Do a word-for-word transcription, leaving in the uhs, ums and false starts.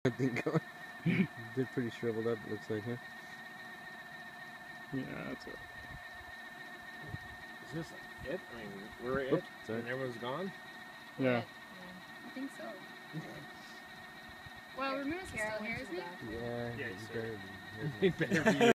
I think they're pretty shriveled up, it looks like, huh? Yeah, that's it. Is this it? I mean, we're it, Oops, sorry. and everyone's gone? Yeah. Yeah. I think so. Well, Ramirez is still here, isn't he? Yeah, Yeah, you sir. better be. It better be.